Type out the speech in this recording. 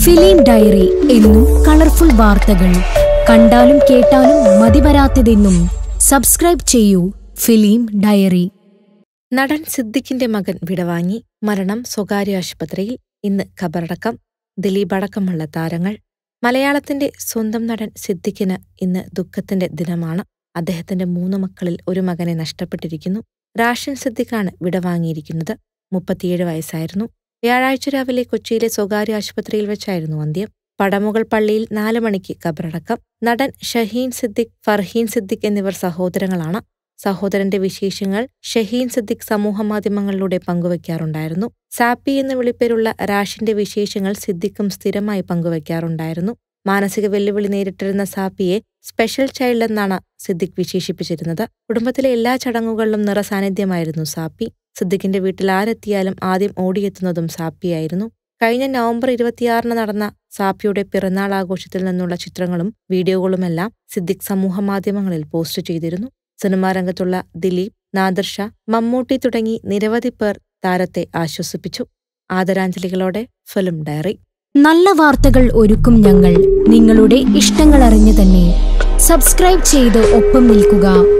Film diary എന്നും colourful വാർത്തകൾ. കണ്ടാലും കേട്ടാലും മതിവരാത്തതെന്നും. സബ്സ്ക്രൈബ് ചെയ്യൂ ഫിലിം ഡയറി. നടൻ സിദ്ദിഖിന്റെ മകൻ വിടവാങ്ങി. മരണം സ്വകാര്യ ആശുപത്രിയിൽ. ഇന്ന് ഖബറടക്കം. ദിലീപ് അടക്കമുള്ള താരങ്ങൾ. മലയാളത്തിന്റെ സ്വന്തം നടൻ സിദ്ദിഖിന് ഇന്ന് ദുഃഖത്തിന്റെ ദിനമാണ്. അദ്ദേഹത്തിന്റെ 3 മക്കളിൽ ഒരു മകനെ നഷ്ടപ്പെട്ടിരിക്കുന്നു. റാഷിൻ സിദ്ദിഖാണ് വിടവാങ്ങിയിരിക്കുന്നത്. 37 വയസ്സായിരുന്നു. വ്യാഴാഴ്ച രാവിലെ കൊച്ചിയിലെ സ്വകാര്യ ആശുപത്രിയിൽ വെച്ചായിരുന്നു അന്ത്യം. പടമുകൾ പള്ളിയിൽ 4 മണിക്ക് ഖബറടക്കം. നടൻ ഷഹീൻ സിദ്ദിഖ്, ഫർഹീൻ സിദ്ദിഖ് എന്നിവർ സഹോദരങ്ങളാണ്. സഹോദരന്റെ വിശേഷങ്ങൾ ഷഹീൻ സിദ്ദിഖ് സമൂഹമാധ്യമങ്ങളിലൂടെ പങ്കുവയ്ക്കാറുണ്ടായിരുന്നു. സാപ്പി എന്ന് വിളിപ്പേരുള്ള റാഷിന്റെ വിശേഷങ്ങൾ സിദ്ദിഖും സ്ഥിരമായി പങ്കുവയ്ക്കാറുണ്ടായിരുന്നു. മാനസിക വെല്ലുവിളി നേരിട്ടിരുന്ന സാപ്പിയെ സ്പെഷ്യൽ ചൈൽഡ് എന്നാണ് സിദ്ദിഖ് വിശേഷിപ്പിച്ചിരുന്നത്. കുടുംബത്തിലെ എല്ലാ ചടങ്ങുകളിലും നിറസാന്നിധ്യമായിരുന്നു സാപ്പി. സിദ്ദിഖിന്റെ വീട്ടിൽ ആരെത്തിയാലും ആദ്യം ഓടിയെത്തുന്നതും സാപ്പിയായിരുന്നു. കഴിഞ്ഞ നവംബർ 26 നടന്ന സാപ്പിയുടെ പിറന്നാൾ ആഘോഷത്തിൽ നിന്നുള്ള ചിത്രങ്ങളും വീഡിയോകളുമെല്ലാം സിദ്ദിഖ് സമൂഹമാധ്യമങ്ങളിൽ പോസ്റ്റ് ചെയ്തിരുന്നു. സിനിമാ രംഗത്തുള്ള ദിലീപ്, നാദിർ ഷാ, മമ്മൂട്ടി തുടങ്ങി നിരവധി പേർ താരത്തെ ആശ്വസിപ്പിച്ചു. ആദരാഞ്ജലികളോടെ ഫിലിം ഡയറി. നല്ല വാർത്തകൾ ഒരുക്കും ഞങ്ങൾ. നിങ്ങളുടെ ഇഷ്ടങ്ങൾ അറിഞ്ഞു തന്നെ സബ്സ്ക്രൈബ് ചെയ്ത് ഒപ്പം നിൽക്കുക.